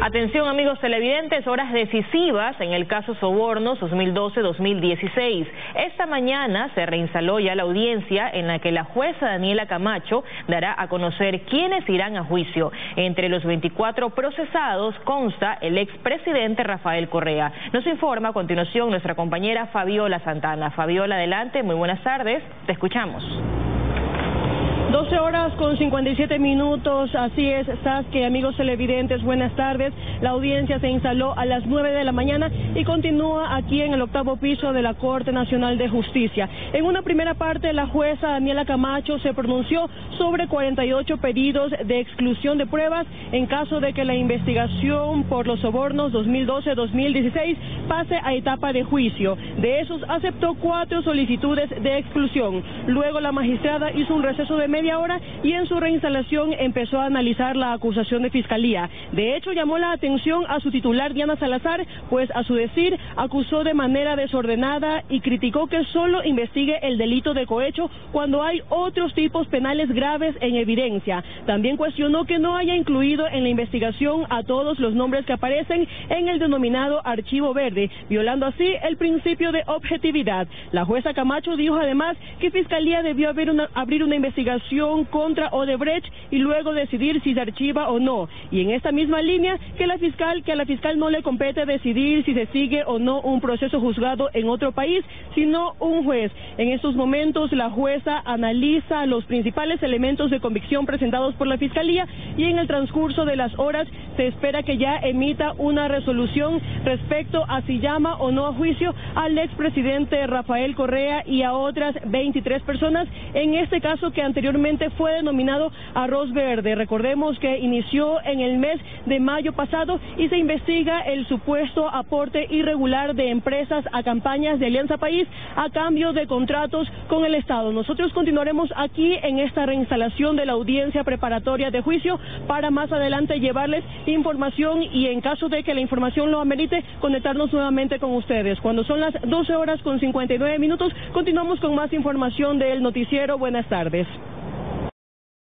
Atención amigos televidentes, horas decisivas en el caso Sobornos 2012-2016. Esta mañana se reinstaló ya la audiencia en la que la jueza Daniela Camacho dará a conocer quiénes irán a juicio. Entre los 24 procesados consta el expresidente Rafael Correa. Nos informa a continuación nuestra compañera Fabiola Santana. Fabiola, adelante, muy buenas tardes, te escuchamos. 12 horas con 57 minutos, así es, Saskia, amigos televidentes, buenas tardes. La audiencia se instaló a las 9 de la mañana y continúa aquí en el 8º piso de la Corte Nacional de Justicia. En una primera parte, la jueza Daniela Camacho se pronunció sobre 48 pedidos de exclusión de pruebas en caso de que la investigación por los sobornos 2012-2016 pase a etapa de juicio. De esos, aceptó 4 solicitudes de exclusión. Luego, la magistrada hizo un receso de media hora y en su reinstalación empezó a analizar la acusación de fiscalía. De hecho, llamó la atención a su titular Diana Salazar, pues a su decir acusó de manera desordenada y criticó que solo investigue el delito de cohecho cuando hay otros tipos penales graves en evidencia. También cuestionó que no haya incluido en la investigación a todos los nombres que aparecen en el denominado Archivo Verde, violando así el principio de objetividad. La jueza Camacho dijo además que Fiscalía debió abrir una investigación contra Odebrecht y luego decidir si se archiva o no. Y en esta misma línea, que a la fiscal no le compete decidir si se sigue o no un proceso juzgado en otro país, sino un juez. En estos momentos, la jueza analiza los principales elementos de convicción presentados por la Fiscalía y en el transcurso de las horas se espera que ya emita una resolución respecto a si llama o no a juicio al expresidente Rafael Correa y a otras 23 personas, en este caso que anteriormente fue denominado Arroz Verde. Recordemos que inició en el mes de mayo pasado y se investiga el supuesto aporte irregular de empresas a campañas de Alianza País a cambio de contratos con el Estado. Nosotros continuaremos aquí en esta reinstalación de la audiencia preparatoria de juicio para más adelante llevarles información y en caso de que la información lo amerite, conectarnos nuevamente con ustedes. Cuando son las 12 horas con 59 minutos, continuamos con más información del noticiero. Buenas tardes.